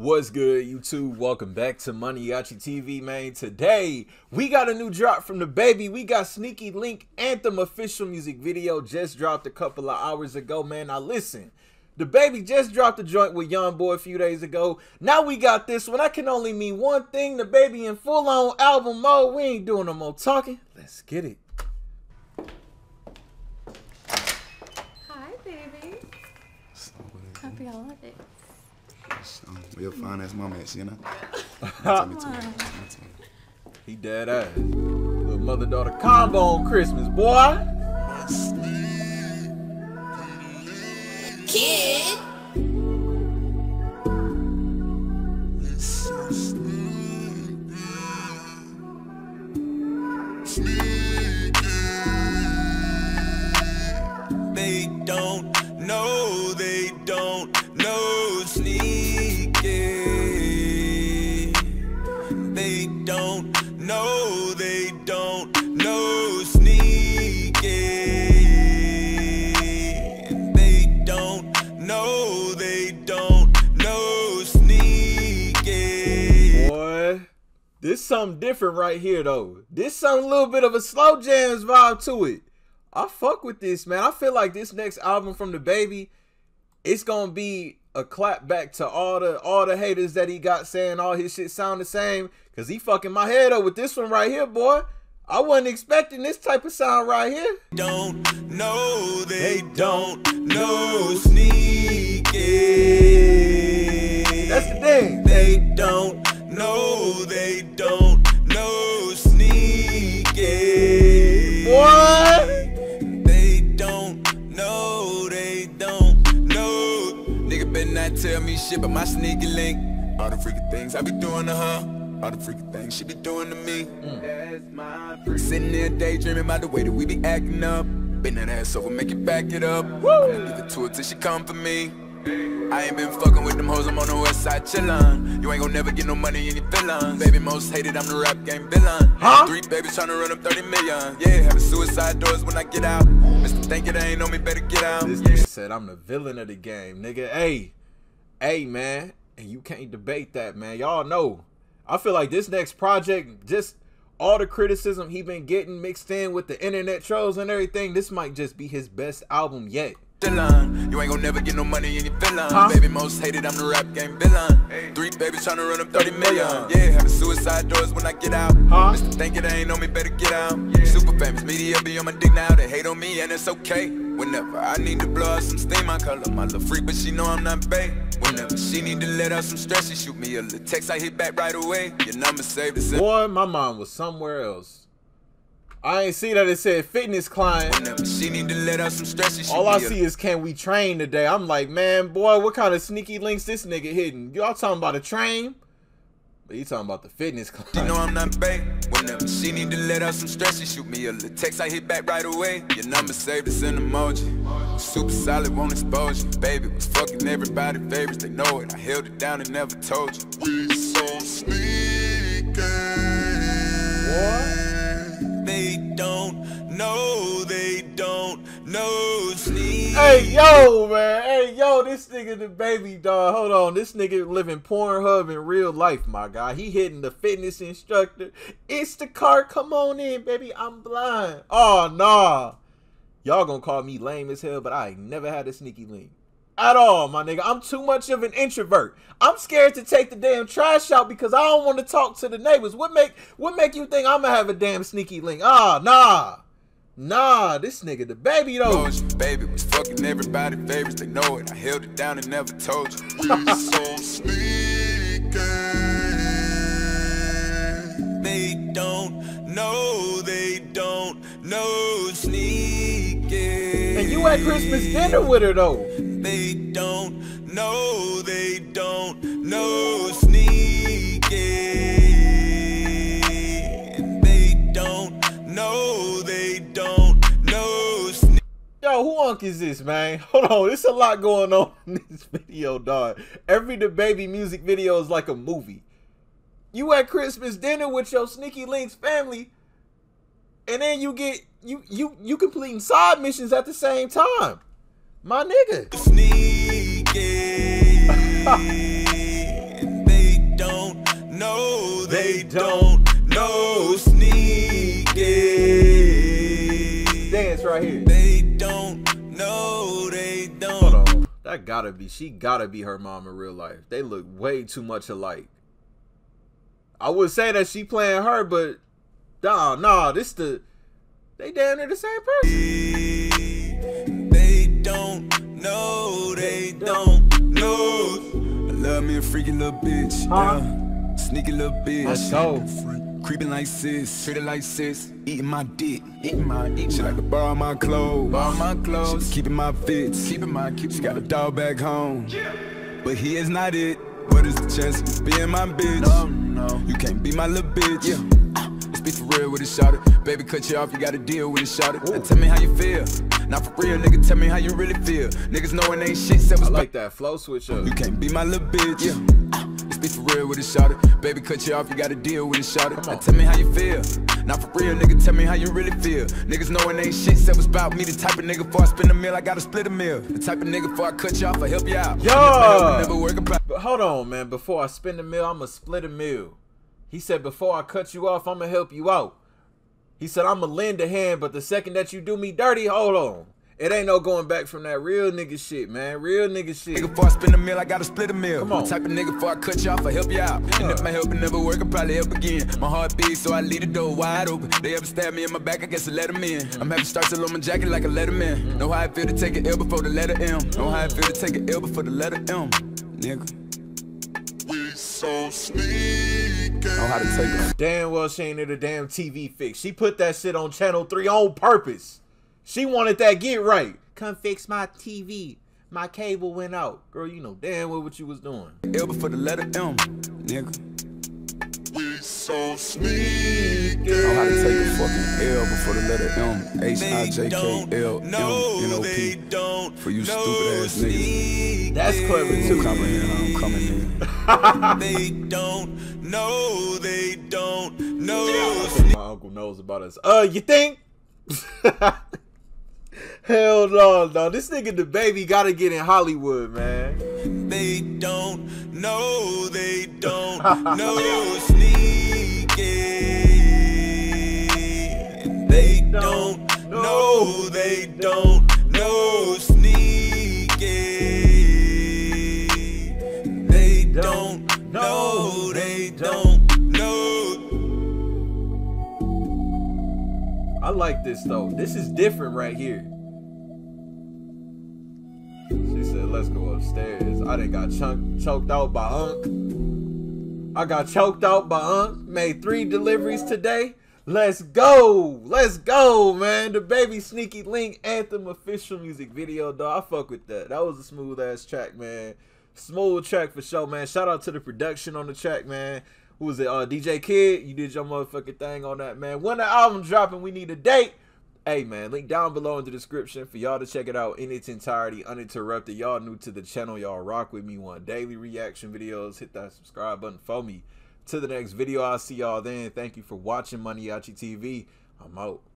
What's good, YouTube? Welcome back to MANIACITV, man. Today, we got a new drop from DaBaby. We got Sneaky Link Anthem official music video just dropped a couple of hours ago, man. Now listen, DaBaby just dropped a joint with Young Boy a few days ago. Now we got this one. I can only mean one thing, DaBaby in full-on album mode. We ain't doing no more talking. Let's get it. Hi, baby. Happy holidays. Where your fine ass mama at, you know? He dead ass. Little mother-daughter combo on Christmas, boy. Kid. They don't know, sneaky. They don't know, sneaky. They don't know, sneaky. Boy, this something different right here, though. This something a little bit of a slow jams vibe to it. I fuck with this, man. I feel like this next album from DaBaby, it's gonna be a clap back to all the haters that he got saying all his shit sound the same, cause he fucking my head up with this one right here, boy. I wasn't expecting this type of sound right here. Don't know, they don't know, sneaky. That's the thing. They don't know, sneaky. Boy. They don't know, Nigga better not tell me shit but my sneaky link. All the freaky things I be doing to her, all the freaky things she be doing to me. That's my freak. Sitting there daydreaming about the way that we be acting up. Bend that ass over, make it back it up. I'ma leave it to her till she come for me. I ain't been fucking with them hoes, I'm on the west side chillin'. You ain't gon' never get no money in your feelings. Baby most hated, I'm the rap game villain. Huh? 3 babies tryna run up 30 million. Yeah, having suicide doors when I get out. Mr. Think it ain't on me, better get out. This nigga said I'm the villain of the game, nigga. Hey, man. And you can't debate that, man. Y'all know. I feel like this next project, just all the criticism he been getting mixed in with the internet trolls and everything, this might just be his best album yet. You ain't gon' never get no money in your feelings. Baby most hated, I'm the rap game villain. 3 babies tryna run up 30 million. Yeah, having suicide doors when I get out. Mr. Think it ain't on me, better get out. Super famous media be on my dick now. They hate on me and it's okay. Whenever I need to blow out some steam, I call her my little freak, but she know I'm not bae. Whenever she need to let out some stress, she shoot me a little text, I hit back right away. Your number saved it. Boy, my mind was somewhere else. I ain't see that it said fitness client. Whenever she need to let out some stress, she shoot all I see is can we train today. I'm like, man, boy, what kind of sneaky links this nigga hitting? Y'all talking about a train? But you talking about the fitness client. You know I'm not bae. Whenever she need to let out some stress, she shoot me a little text, I hit back right away. Your number saved, it's an emoji. Super solid, won't expose you. Baby was fucking everybody favorites, they know it. I held it down and never told you. We so sneaky. What? They don't know, sneaky. Hey, yo, man. Hey, yo, this nigga DaBaby, dog. Hold on. This nigga living Pornhub in real life, my guy. He hitting the fitness instructor. It's the car. Come on in, baby. I'm blind. Oh, nah. Y'all gonna call me lame as hell, but I ain't never had a sneaky link. At all, my nigga. I'm too much of an introvert. I'm scared to take the damn trash out because I don't want to talk to the neighbors. What make you think I'm gonna have a damn sneaky link? Ah, nah, this nigga DaBaby though. Baby was fucking everybody favorites, they know it. I held it down and never told you. We so sneaky. They don't know, sneaky. And you at Christmas dinner with her though. They don't know, sneaky. They don't know, sneaky. Yo, who unk is this, man? Hold on, there's a lot going on in this video, dog. Every DaBaby music video is like a movie. You at Christmas dinner with your Sneaky Links family, and then you get you completing side missions at the same time. My nigga. Sneaky. they don't know sneaking. Dance right here. They don't know, they don't. Hold on. That gotta be, she gotta be her mom in real life. They look way too much alike. I would say that she playing her, but nah, they damn near the same person. They don't know, they don't know. I love me a freaky little bitch, yeah. Sneaky little bitch. Let's go. Creeping like sis, treated like sis, eating my dick, she like to borrow my clothes, she keeping my fits, she got a dog back home, but he is not it. What is the chance of being my bitch? No, you can't be my little bitch. Yeah. Let's be for real with it, shout it. Baby, cut you off, you gotta deal with it, shout it. Now tell me how you feel. Not for real, nigga, tell me how you really feel. Niggas know it ain't shit. I like that flow switch up. You can't be my little bitch. Yeah. Let's be for real with it, shout it. Baby, cut you off, you gotta deal with it, shout it. Now tell me how you feel. Not for real, nigga, tell me how you really feel. Niggas know it ain't shit. Said was about me, the type of nigga before I spend a meal, I gotta split a meal. The type of nigga before I cut you off, I help you out. Yo! Never work about. But hold on, man. Before I spend a meal, I'ma split a meal. He said, before I cut you off, I'ma help you out. He said, I'ma lend a hand, but the second that you do me dirty, hold on. It ain't no going back from that real nigga shit, man. Real nigga shit. Nigga, before I spend a meal, I gotta split a meal. Come on. The type of nigga, before I cut you off, I help you out. And if my help never work, I'll probably help again. My heart beats, so I leave the door wide open. They ever stab me in my back, I guess I let them in. I'm having stars all on my jacket like a letterman. Know how I feel to take an L before the letter M. Know how I feel to take an L before the letter M. Nigga. We so sneaky. Know how to take it. Damn well she ain't in the damn TV fix. She put that shit on channel 3 on purpose. She wanted that get right. Come fix my TV. My cable went out. Girl, you know damn well what you was doing. L before the letter M. Nigga. We so sneaky. Know how to take a fucking L before the letter M. H-I-J-K-L-M-N-O-P. For you stupid ass niggas. That's clever too. Comprehend how I'm coming in. They don't know, they don't know. My uncle knows about us. You think? Hell no. This nigga DaBaby gotta get in Hollywood, man. They don't know, they don't know sneaking. They don't know, they don't know sneaking. They don't know, they don't know. I like this though. This is different right here. She said, let's go upstairs. I done got choked out by Unc. I got choked out by Unc. Made 3 deliveries today. Let's go. Let's go, man. DaBaby Sneaky Link Anthem official music video, dog. I fuck with that. That was a smooth ass track, man. Smooth track for sure, man. Shout out to the production on the track, man. Who was it? DJ Kid. You did your motherfucking thing on that, man. When the album dropping, we need a date. Hey, man, link down below in the description for y'all to check it out in its entirety, uninterrupted. Y'all new to the channel. Y'all rock with me. Want daily reaction videos. Hit that subscribe button for me. To the next video. I'll see y'all then. Thank you for watching MANIACITV. I'm out.